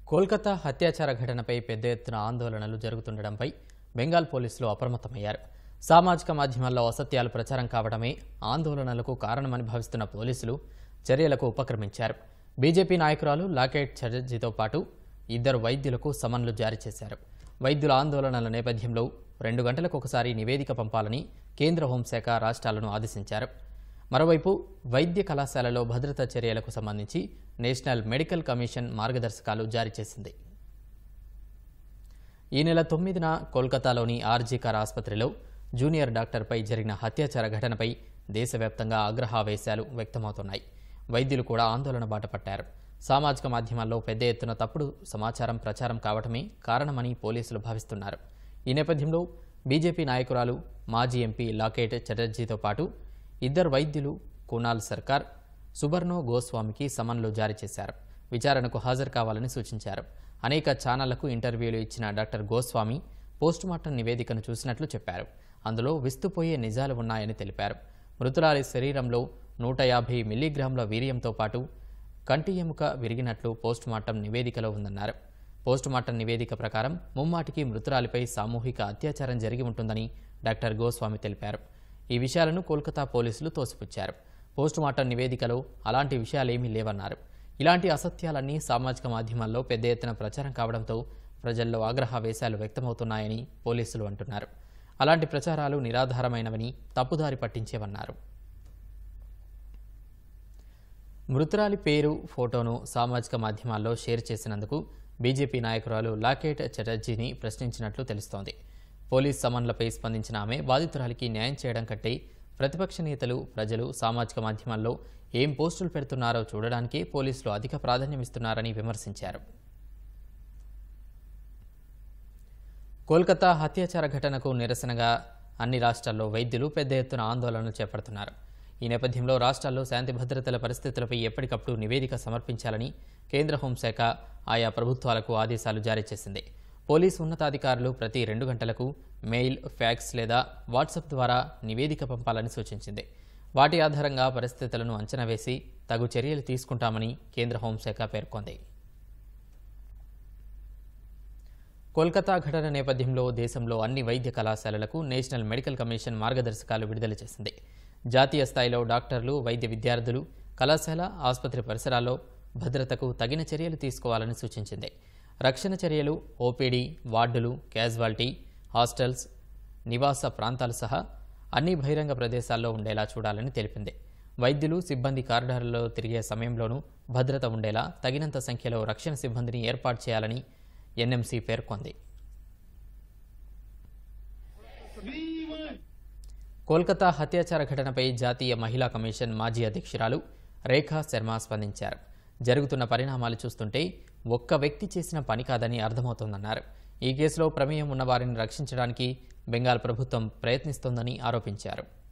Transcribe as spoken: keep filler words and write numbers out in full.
కోల్కతా హత్యాచార ఘటనపై పెద్ద ఎత్తున ఆందోళనలు జరుగుతుండటంపై బెంగాల్ పోలీసులు అప్రమత్తమయ్యారు. సామాజిక మాధ్యమాల్లో అసత్యాలు ప్రచారం కావడమే ఆందోళనలకు కారణమని భావిస్తున్న పోలీసులు చర్యలకు ఉపక్రమించారు. బీజేపీ నాయకురాలు లాకెట్ చటర్జీతో పాటు ఇద్దరు వైద్యులకు సమన్లు జారీ చేశారు. వైద్యుల ఆందోళనల నేపథ్యంలో రెండు గంటలకు ఒకసారి నివేదిక పంపాలని కేంద్ర హోంశాఖ రాష్ట్రాలను ఆదేశించారు. మరోవైపు వైద్య కళాశాలలో భద్రతా చర్యలకు సంబంధించి నేషనల్ మెడికల్ కమిషన్ మార్గదర్శకాలు జారీ చేసింది. ఈ నెల తొమ్మిదిన కోల్కతాలోని ఆర్జీ కర్ ఆసుపత్రిలో జూనియర్ డాక్టర్పై జరిగిన హత్యాచార ఘటనపై దేశవ్యాప్తంగా ఆగ్రహావేశాలు వ్యక్తమవుతున్నాయి. వైద్యులు కూడా ఆందోళన బాట పట్టారు. సామాజిక మాధ్యమాల్లో పెద్ద ఎత్తున తప్పుడు సమాచారం ప్రచారం కావటమే కారణమని పోలీసులు భావిస్తున్నారు. ఈ నేపథ్యంలో బీజేపీ నాయకురాలు మాజీ ఎంపీ లాకెట్ చటర్జీతో పాటు ఇద్దరు వైద్యులు కునాల్ సర్కార్, సుబర్ణో గోస్వామికి సమన్లు జారీ చేశారు. విచారణకు హాజరు కావాలని సూచించారు. అనేక ఛానళ్లకు ఇంటర్వ్యూలు ఇచ్చిన డాక్టర్ గోస్వామి పోస్టుమార్టం నివేదికను చూసినట్లు చెప్పారు. అందులో విస్తుపోయే నిజాలు ఉన్నాయని తెలిపారు. మృతురాలి శరీరంలో నూట యాభై మిల్లీగ్రాముల వీర్యంతో పాటు కంటి ఎముక విరిగినట్లు పోస్టుమార్టం నివేదికలో ఉందన్నారు. పోస్టుమార్టం నివేదిక ప్రకారం ముమ్మాటికి మృతురాలిపై సామూహిక అత్యాచారం జరిగి ఉంటుందని డాక్టర్ గోస్వామి తెలిపారు. ఈ విషయాలను కోల్కతా పోలీసులు తోసిపుచ్చారు. పోస్టుమార్టం నివేదికలో అలాంటి విషయాలేమీ లేవన్నారు. ఇలాంటి అసత్యాలన్నీ సామాజిక మాధ్యమాల్లో పెద్ద ఎత్తున ప్రచారం కావడంతో ప్రజల్లో ఆగ్రహావేశాలు వ్యక్తమవుతున్నాయని పోలీసులు అంటున్నారు. అలాంటి ప్రచారాలు నిరాధారమైనవని, తప్పుదారి పట్టించేవన్నారు. మృతురాలి పేరు, ఫోటోను సామాజిక మాధ్యమాల్లో షేర్ చేసినందుకు బీజేపీ నాయకురాలు లాకెట్ చటర్జీని ప్రశ్నించినట్లు తెలుస్తోంది. పోలీస్ సమన్లపై స్పందించిన ఆమె బాధితురాలికి న్యాయం చేయడం కంటే ప్రతిపక్ష నేతలు, ప్రజలు సామాజిక మాధ్యమాల్లో ఏం పోస్టులు పెడుతున్నారో చూడడానికే పోలీసులు అధిక ప్రాధాన్యమిస్తున్నారని విమర్శించారు. కోల్కతా హత్యాచార ఘటనకు నిరసనగా అన్ని రాష్ట్రాల్లో వైద్యులు పెద్ద ఎత్తున ఆందోళనలు చేపడుతున్నారు. ఈ నేపథ్యంలో రాష్ట్రాల్లో శాంతి భద్రతల పరిస్థితులపై ఎప్పటికప్పుడు నివేదిక సమర్పించాలని కేంద్ర హోంశాఖ ఆయా ప్రభుత్వాలకు ఆదేశాలు జారీ చేసింది. పోలీసు ఉన్నతాధికారులు ప్రతి రెండు గంటలకు మెయిల్, ఫ్యాక్స్ లేదా వాట్సాప్ ద్వారా నివేదిక పంపాలని సూచించింది. వాటి ఆధారంగా పరిస్థితులను అంచనా వేసి తగు చర్యలు తీసుకుంటామని కేంద్ర హోంశాఖ పేర్కొంది. కోల్కతా ఘటన నేపథ్యంలో దేశంలో అన్ని వైద్య కళాశాలలకు నేషనల్ మెడికల్ కమిషన్ మార్గదర్శకాలు విడుదల చేసింది. జాతీయ స్థాయిలో డాక్టర్లు, వైద్య విద్యార్థులు కళాశాల, ఆసుపత్రి పరిసరాల్లో భద్రతకు తగిన చర్యలు తీసుకోవాలని సూచించింది. రక్షణ చర్యలు ఓపీడీ, వార్డులు, క్యాజువాలిటీ, హాస్టల్స్, నివాస ప్రాంతాలు సహా అన్ని బహిరంగ ప్రదేశాల్లో ఉండేలా చూడాలని తెలిపింది. వైద్యులు, సిబ్బంది కారిడార్లలో తిరిగే సమయంలోనూ భద్రత ఉండేలా తగినంత సంఖ్యలో రక్షణ సిబ్బందిని ఏర్పాటు చేయాలని ఎన్ఎంసీ పేర్కొంది. కోల్కతా హత్యాచార ఘటనపై జాతీయ మహిళా కమిషన్ మాజీ అధ్యక్షురాలు రేఖా శర్మ స్పందించారు. జరుగుతున్న పరిణామాలు చూస్తుంటే ఒక్క వ్యక్తి చేసిన పని కాదని అర్థమవుతోందన్నారు. ఈ కేసులో ప్రమేయం ఉన్న వారిని రక్షించడానికి బెంగాల్ ప్రభుత్వం ప్రయత్నిస్తోందని ఆరోపించారు.